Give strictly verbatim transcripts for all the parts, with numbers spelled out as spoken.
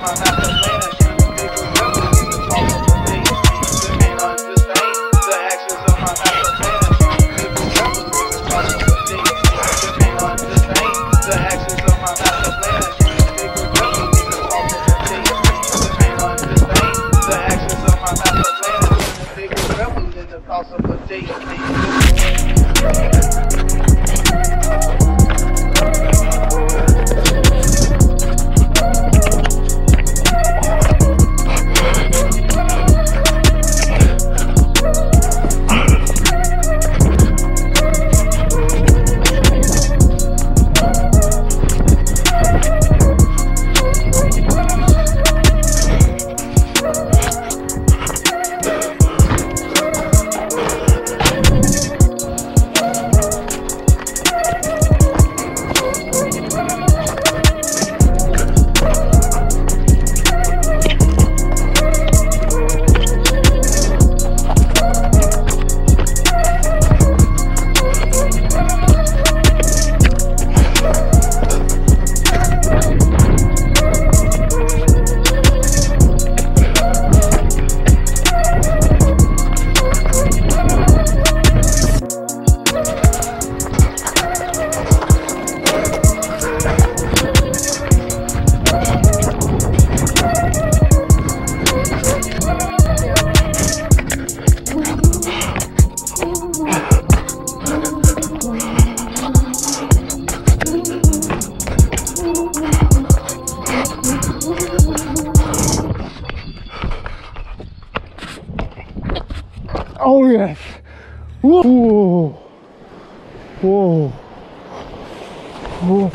Oh yes! Whoa! Whoa! Whoa!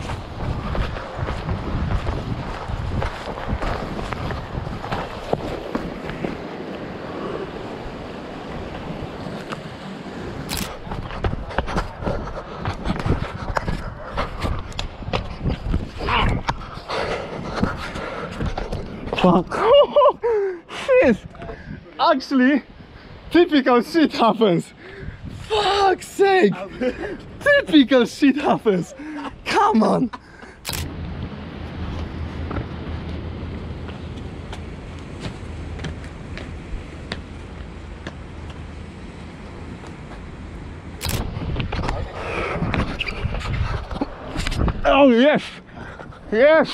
Fuck! Shit! Actually, typical shit happens. Fuck's sake! Typical shit happens. Come on! Oh yes! Yes!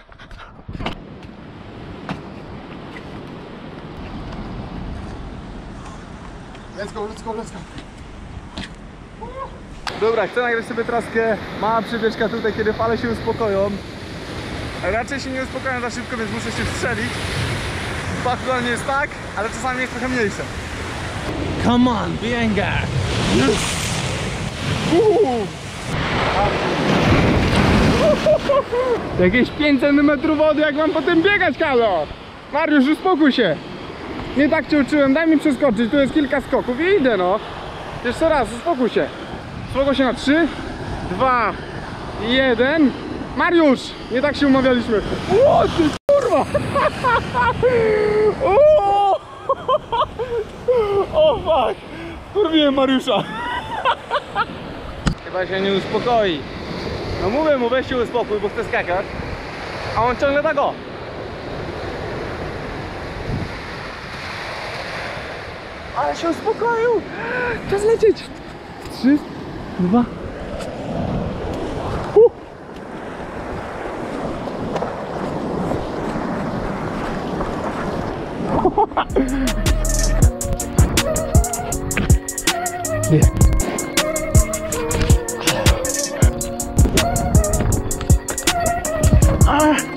Let's go, let's go, let's go. Dobra, chcę nagrać sobie traskę. Mała przybieżka tutaj, kiedy fale się uspokoją. Raczej się nie uspokoją za szybko, więc muszę się wstrzelić. Aktualnie jest tak, ale czasami jest trochę mniejsze. Come on, biega! Yes! Uuu. Jakieś pięć centymetrów wody, jak mam potem biegać, Kalo? Mariusz, uspokój się. Nie tak cię uczyłem, daj mi przeskoczyć, tu jest kilka skoków i idę, no. Jeszcze raz, uspokój się. Uspokój się na trzy, dwa, jeden. Mariusz, nie tak się umawialiśmy. O, ty kurwa! O, o fuck! Kurwiłem Mariusza. Chyba się nie uspokoi. No mówię mu, weź się uspokój, bo chce skakać. A on ciągle tak o. Ale się uspokoił! Czas lecieć! Trzy, dwa. Uh. Nie. Ah.